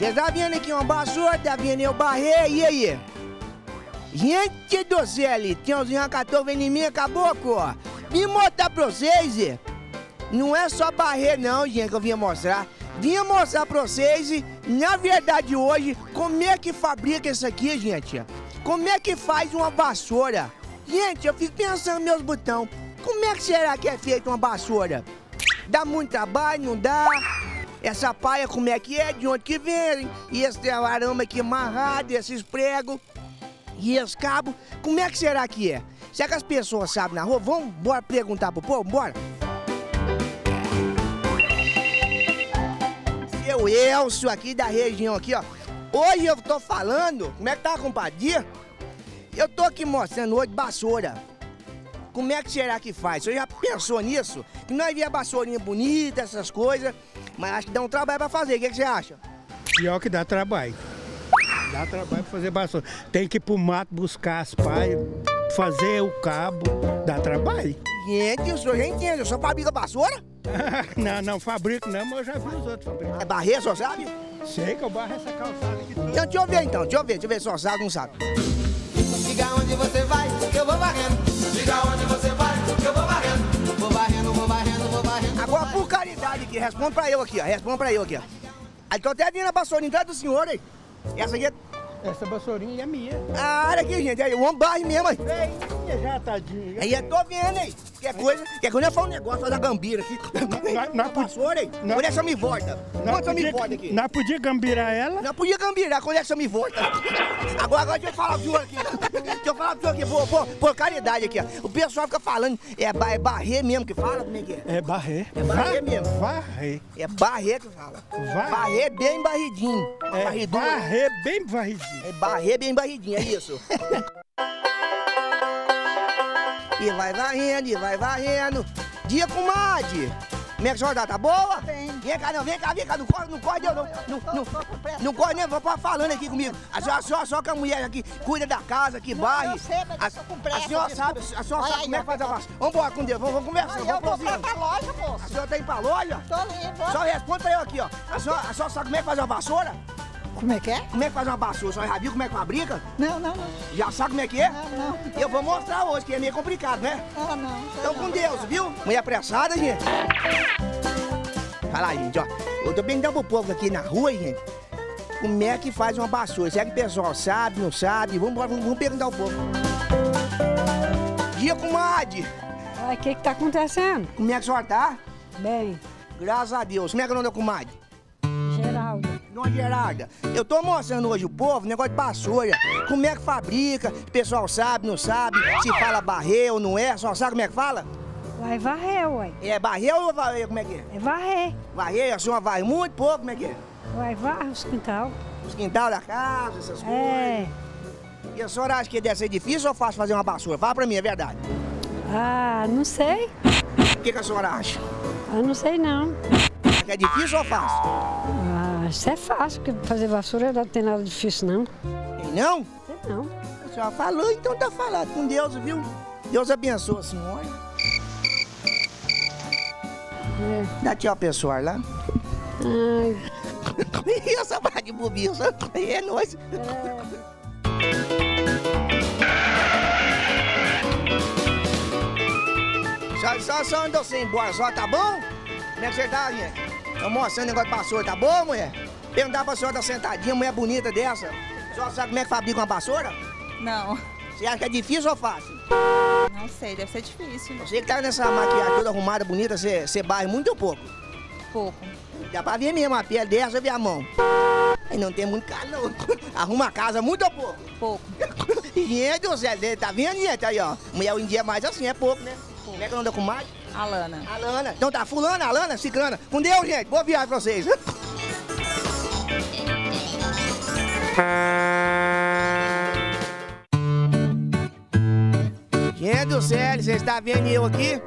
Você tá vendo aqui uma vassoura, tá vendo eu barrei, e aí? Gente do céu, ali, Tiãozinho Arracatou vem em mim, caboclo, ó. Vim mostrar pra vocês, não é só barrer não, gente, que eu vinha mostrar. Vinha mostrar pra vocês, na verdade hoje, como é que fabrica isso aqui, gente. Como é que faz uma vassoura? Gente, eu fico pensando meus botões, como é que será que é feita uma vassoura? Dá muito trabalho, não dá? Essa paia como é que é, de onde que vem? E esse arame aqui amarrado, esses pregos, e esse cabo, como é que será que é? Será que as pessoas sabem na rua? Vamos bora perguntar pro povo, bora? Seu Elcio aqui da região aqui, ó. Hoje eu tô falando, como é que tá, compadre? Eu tô aqui mostrando hoje vassoura. Como é que será que faz? Você já pensou nisso? Que nós via vassourinha bonita, essas coisas, mas acho que dá um trabalho pra fazer. O que você acha? Pior que dá trabalho. Dá trabalho pra fazer vassoura. Tem que ir pro mato buscar as paias, fazer o cabo. Dá trabalho. Gente, o senhor já entende, o senhor fabrica vassoura? Não fabrico não, mas eu já vi os outros fabricar. É barreiro, o senhor sabe? Sei que eu barro essa calçada aqui toda. Então, deixa eu ver se o senhor sabe ou não sabe. Diga onde você vai, que eu vou varrendo. Diga onde você vai, que eu vou varrendo. Vou varrendo, vou varrendo, vou varrendo. Agora, por caridade aqui, responde pra eu aqui, ó. Responde pra eu aqui, ó. Aí tô até vindo a vassourinha atrás do senhor, aí. Essa aqui é... Essa vassourinha é minha. Ah, olha aqui, gente. Aí, o homem barre mesmo, aí. Minha já, tadinha. Aí, eu tô vendo, aí. Quer coisa eu falar um negócio, fazer a gambira aqui. Não vassoura, aí. Quando é que você me volta? Quando você me volta aqui? Não podia gambirar ela? Não podia gambirar, quando é que você me volta? Agora deixa eu falar pro senhor aqui. Deixa eu falar pro senhor aqui, por caridade aqui, ó. O pessoal fica falando, é barrer mesmo que fala? Como é que é? É barrer. É barrer mesmo. Varrer. É barrer que fala. Barrer bem barridinho. É Barridinho. barrer bem varridinho. É barrer bem barridinho, é isso. E vai varrendo, e vai varrendo. Dia, comadre. Como é que a senhora tá? Tá boa? Bem. Vem cá, não corre eu não. Não corre nem, vou falando aqui comigo. A senhora só que a mulher aqui cuida da casa, que barre. Eu sei, mas eu tô com pressa. A senhora sabe como é que faz a vassoura. Vambora com Deus, vamos conversar, Eu vamos vou pra loja, A moço. senhora tá indo pra loja? Tô indo. Só responde pra eu aqui, ó. A senhora sabe como é que faz uma vassoura? Como é que é? Como é que faz uma vassoura? A senhora já viu como é que fabrica? Não. Já sabe como é que é? Não. Eu vou mostrar hoje, que é meio complicado, né? Não. Então com Deus, viu? Mulher apressada, gente. Fala aí, gente, ó. Eu tô perguntando pro povo aqui na rua, gente, como é que faz uma vassoura. Será que o pessoal sabe, não sabe? Vamos perguntar ao povo. Dia, comadre. Ai, o que tá acontecendo? Como é que a senhora tá? Bem, Graças a Deus. Como é que é o nome da comadre? Geraldo. Dona Gerarda, eu tô mostrando hoje o povo, negócio de vassoura. Como é que fabrica, o pessoal sabe, não sabe, se fala barrer ou não é, só sabe como é que fala? Vai varrer, ué. É barrer ou varrer, como é que é? É varrer. Varrer, a senhora varre muito pouco, como é que é? Vai varrer os quintal. Os quintal da casa, essas coisas. É. E a senhora acha que deve ser difícil ou fácil fazer uma vassoura? Fala pra mim, é verdade. Ah, não sei. O que a senhora acha? Eu não sei não. Que é difícil ou fácil? Ah, isso é fácil, porque fazer vassoura não tem nada difícil, não. Tem não? Tem não. A senhora falou, então tá falado com Deus, viu? Deus abençoe a senhora. É. Dá tchau, pessoal, lá. Ai, E essa barra de bobiça? É nóis. Só andou sem embora, só tá bom? Como é que você tá, gente? Tô mostrando o negócio de vassoura, tá bom, mulher? Perguntar pra senhora, tá sentadinha, mulher bonita dessa. A senhora sabe como é que fabrica uma vassoura? Não, Você acha que é difícil ou fácil? não sei, deve ser difícil. Você que tá nessa maquiagem toda arrumada, bonita, você barre muito ou pouco? Pouco. Dá pra ver mesmo, a pele dessa, ver a mão. Aí não tem muito calor. Arruma a casa muito ou pouco? Pouco. Gente do céu, tá vendo, gente? Aí, ó. Mulher hoje em dia é mais assim, é pouco, né? Como é que anda com mais? Alana. Alana. Então tá, fulana, Alana, ciclana. Com Deus, gente. Boa viagem pra vocês. Gente do céu, você está vendo eu aqui?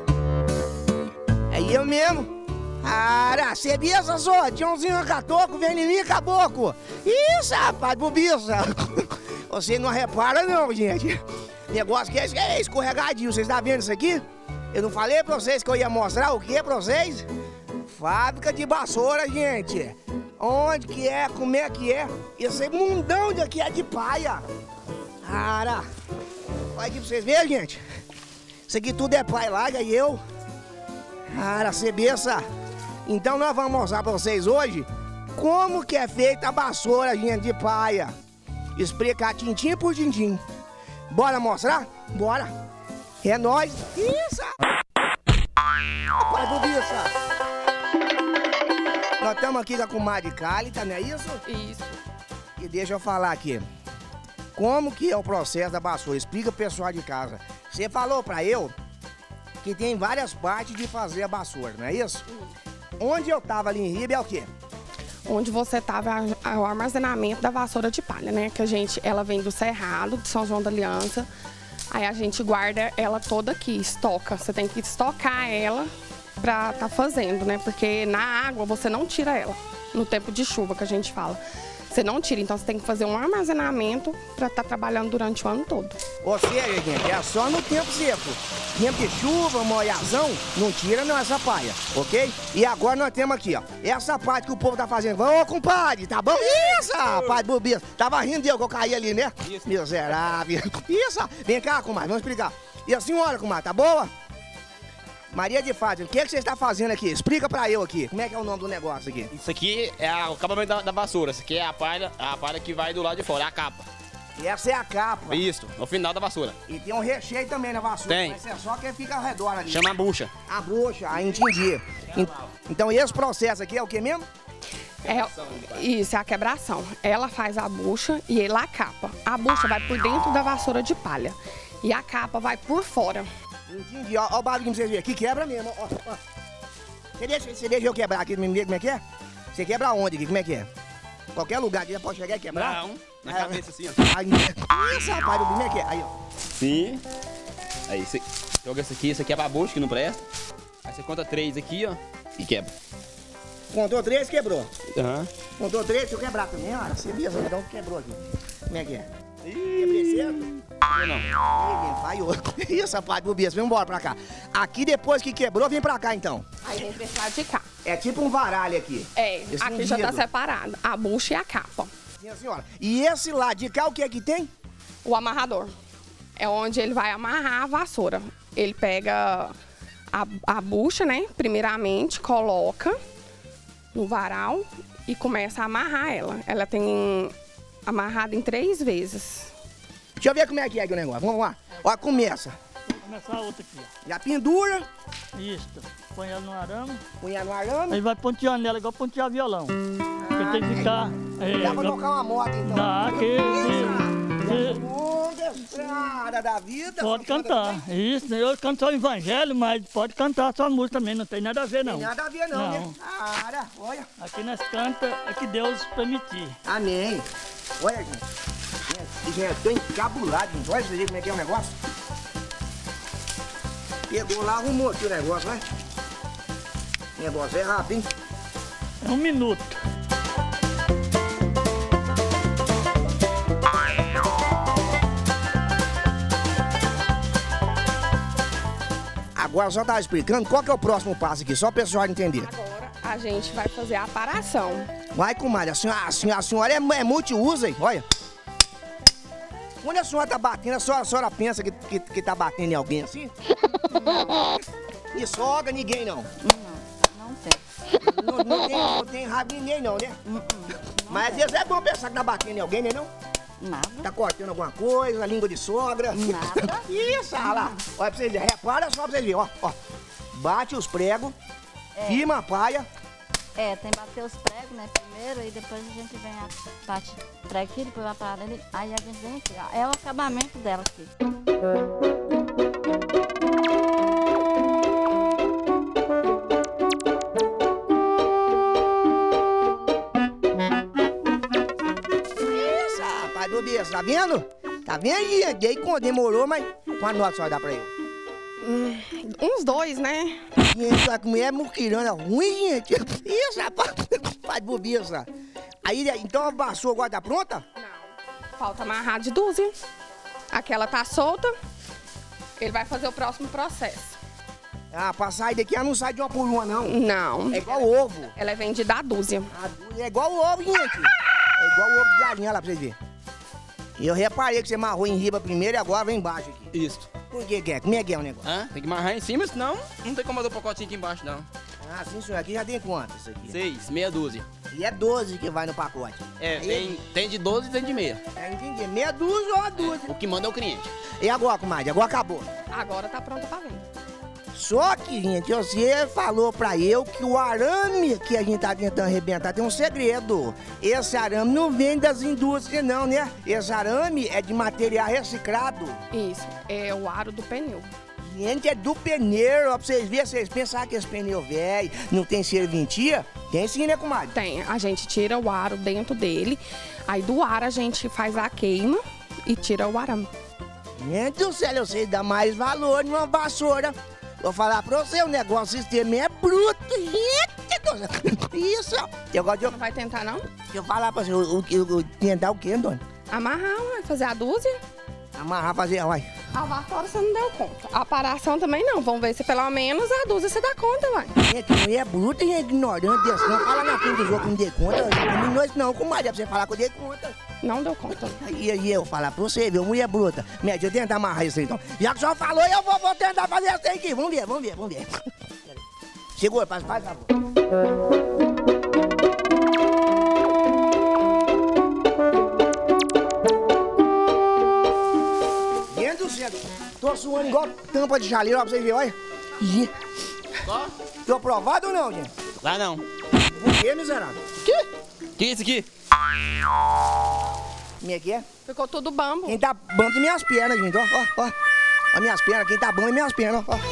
É eu mesmo. Cara, você viu essa só? Tiãozinho Arracatou vem em mim, caboclo. Isso, rapaz, bobiça. Você não repara não, gente. Negócio que é escorregadio. Vocês estão vendo isso aqui? Eu não falei pra vocês que eu ia mostrar o que pra vocês? Fábrica de vassoura, gente. Onde que é? Como é que é? Esse mundão daqui é de paia. Cara, olha aqui pra vocês verem, gente. Isso aqui tudo é paia, larga e eu. Cara, você beça. Então nós vamos mostrar pra vocês hoje como que é feita a vassoura, gente, de paia. Explicar tintim por tintim. Bora mostrar? Bora. É nóis. Isso! Pai do bicha. Nós estamos aqui com a comadre Cálita, não é isso? Isso. E deixa eu falar aqui. Como que é o processo da vassoura? Explica pro pessoal de casa. Você falou pra eu que tem várias partes de fazer a vassoura, não é isso? Onde eu tava ali em Ribe é o quê? Onde você estava o armazenamento da vassoura de palha, né? Que ela vem do Cerrado, de São João da Aliança. Aí a gente guarda ela toda aqui, estoca. Você tem que estocar ela pra tá fazendo, né? Porque na água você não tira ela. No tempo de chuva que a gente fala. Você não tira, então você tem que fazer um armazenamento pra estar trabalhando durante o ano todo. Ou seja, gente, é só no tempo seco. Tempo de chuva, molhazão, não tira não essa paia, ok? E agora nós temos aqui, ó, essa parte que o povo tá fazendo. Ô, compadre, tá bom? Isso, pai do bicho. Tava rindo de eu que eu caí ali, né? Isso. Miserável. Isso, vem cá, comadre, vamos explicar. E a senhora, comadre, tá boa? Maria de Fátima, o que você está fazendo aqui? Explica pra eu aqui. Como é que é o nome do negócio aqui? Isso aqui é o acabamento da vassoura. Isso aqui é a palha que vai do lado de fora, é a capa. E essa é a capa. Isso, no final da vassoura. E tem um recheio também na vassoura. Tem. Mas é só quem fica ao redor ali. Chama a bucha. A bucha, aí entendi. Então esse processo aqui é o que mesmo? Isso, é a quebração. Ela faz a bucha e ele a capa. A bucha vai por dentro da vassoura de palha. E a capa vai por fora. Entendi, ó o barulhinho pra vocês verem. Aqui quebra mesmo, ó. Você deixa eu quebrar aqui, como é que é? Você quebra onde aqui, como é que é? Qualquer lugar que já pode chegar e quebrar? Não, na cabeça assim, ó. Aí, isso, rapaz, como é que é? Aí, ó. Sim. Aí você joga isso aqui é pra bucha que não presta. Aí você conta 3 aqui, ó, e quebra. Contou 3, quebrou. Aham. Contou 3, deixa eu quebrar também, ó. Você viu, então quebrou aqui. Como é que é? Quebrei certo? Não. Falhou. Isso, rapaz, do bicho, vem embora pra cá. Aqui depois que quebrou, vem pra cá então. Aí vem pra cá de cá. É tipo um varalho aqui. É, aqui já tá separado. A bucha e a capa. Minha senhora. E esse lado de cá, o que é que tem? O amarrador. É onde ele vai amarrar a vassoura. Ele pega a bucha, né? Primeiramente, coloca no varal e começa a amarrar ela. Ela tem amarrada em 3 vezes. Deixa eu ver como é que é aqui o negócio. Vamos lá. Ó, começa. Vou começar a outra aqui, ó. Já pendura. Isso. Põe ela no arame. Põe ela no arame. Aí vai ponteando ela igual pontear violão. Porque tem que ficar... Dá pra tocar uma moto então. Dá, que... Estrada da vida. Pode cantar. Isso, eu canto só o evangelho, mas pode cantar sua música também, não tem nada a ver não. Tem nada a ver não, né? Cara, olha. Aqui nós canta é que Deus permitir. Amém. Olha, gente. Gente, eu tô encabulado, gente. Olha como é que é o negócio. Pegou lá, arrumou aqui o negócio, né? O negócio é rápido, hein? É 1 minuto. Agora só tava explicando qual que é o próximo passo aqui, só o pessoal entender. Agora a gente vai fazer a aparação. Vai, comadre, a senhora é multiuso, hein? Olha. Onde a senhora tá batendo, a senhora pensa que tá batendo em alguém assim? E sogra ninguém, não? Não tem. Não tem raiva de ninguém, não, né? Mas às vezes é bom pensar que tá batendo em alguém, né, não? Nada. Tá cortando alguma coisa, língua de sogra? Nada. Isso, olha lá. Olha pra vocês verem, repara só pra vocês verem, ó. Bate os pregos, firma a paia. É, tem que bater os pregos, né, primeiro, e depois a gente vem, bate prego aqui, depois vai para ali, aí a gente vem aqui, ó. É o acabamento dela aqui. Isso, rapaz do bicho, tá vendo? Tá vendo, gente? Aí quando demorou, mas quanto nota só dá pra eu? Uns 2, né? Gente, a mulher é muquirana ruim, gente. Isso, rapaz. Faz bobiça. Aí, então a vassoura agora tá pronta? Não. Falta amarrar de dúzia. Aquela tá solta. Ele vai fazer o próximo processo. Ah, pra sair daqui ela não sai de uma por uma, não. Não. É igual ovo. Ela é vendida a dúzia. É igual ovo, gente. É igual ovo de galinha lá pra vocês verem. Eu reparei que você amarrou em riba primeiro e agora vem embaixo aqui. Isso. Por que é? Como é que é o negócio? Hã? Tem que amarrar em cima, senão não tem como fazer o pacotinho aqui embaixo, não. Ah, sim, senhor. Aqui já tem quanto isso aqui? 6, meia dúzia. E é 12 que vai no pacote. É, tem de 12 e tem de meia. É, entendi. Meia dúzia ou uma dúzia? O que manda é o cliente. E agora, comadre? Agora acabou. Agora tá pronta pra venda. Só que, gente, você falou pra eu que o arame que a gente tá tentando arrebentar tem um segredo. Esse arame não vem das indústrias, não, né? Esse arame é de material reciclado. Isso, é o aro do pneu. Gente, é do pneu, ó, pra vocês verem, vocês pensaram que esse pneu velho não tem serventia? Tem sim, né, comadre? Tem, a gente tira o aro dentro dele, aí do aro a gente faz a queima e tira o arame. Gente do céu, vocês dão mais valor numa vassoura. Vou falar pra você, o negócio, o sistema é bruto, gente. Isso. Eu gosto de... Não vai tentar, não? Deixa eu falar pra você, tentar o quê, dona? Amarrar, vai fazer a dúzia. Amarrar, fazer, uai. A vassoura você não deu conta. A paração também não. Vamos ver se pelo menos a dúzia você dá conta, uai. Gente, mulher bruta e ignorante desse. Não fala na frente do jogo que não dei conta. Não, comadre, é pra você falar que eu dei conta. Não deu conta. E eu falar pra você, viu? Mulher bruta. Deixa eu tentar amarrar isso aí, então. Já que o senhor falou, eu vou tentar fazer isso aí aqui. Vamos ver. Segura, faz favor. Gente do céu, tô suando igual tampa de chaleiro, ó, pra vocês verem, olha. Só? Tô aprovado ou não, gente? Lá não. Por quê, miserável? Que é isso aqui? Como é que é? Ficou tudo bambo. Quem tá bambo é minhas pernas, gente, ó. Ó, minhas pernas, quem tá bambo é minhas pernas, ó.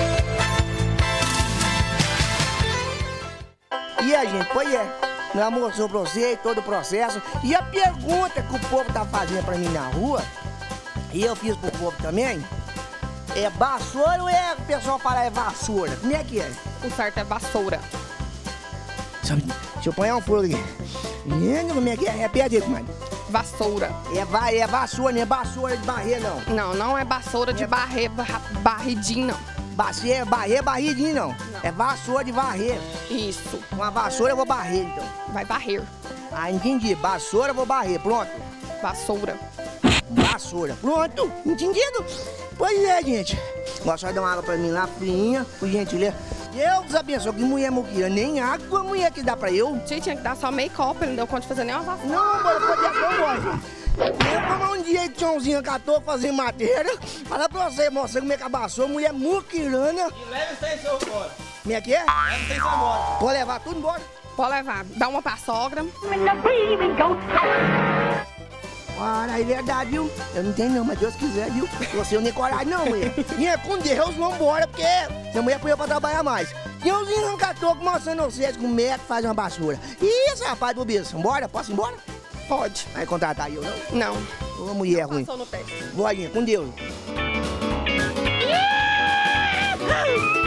E a gente, pois é, nós mostrou pra você todo o processo. E a pergunta que o povo tá fazendo pra mim na rua, e eu fiz pro povo também, é vassoura ou é o pessoal fala é vassoura? Como é que é? O certo é vassoura. Deixa eu pôr um pulo aqui. Gente, como é que é? Repete aí, comadre. Vassoura. É vassoura, não é vassoura de barrer, não. Não é vassoura de barridinho, não. Barridinho, não. É vassoura de varrer. Isso. Uma vassoura eu vou barrer, então. Vai varrer. Ah, entendi. Vassoura eu vou barrer, pronto. Vassoura. Vassoura, pronto. Entendido? Pois é, gente. Agora só dá uma água pra mim lá, friinha, por gentileza. Deus abençoe, que mulher moqueira. Nem água, mulher que dá pra eu. Tinha que dar só meio copo, ele não deu conta de fazer nem uma vassoura. Não, bora, pode ir agora. Eu como um dia que Tchãozinho catou fazer madeira. Fala pra você, moça, como é que abaçou, mulher muquirana. E leva isso aí, seu embora. Como é que é? Leva isso aí, seu embora. Pode levar tudo embora? Pode levar. Dá uma pra sogra. Ora, é verdade, viu? Eu não tenho não, mas Deus quiser, viu? Você não tem coragem não, mulher. E é com Deus, vambora, porque a mulher põe eu pra trabalhar mais. Tchãozinho catou mostrando vocês como é que faz uma basura. Isso, rapaz do bicho. Bora? Posso ir embora? Pode. Vai contratar eu, não? Não. Ô, mulher ruim. Passou no teste. Boa, com Deus.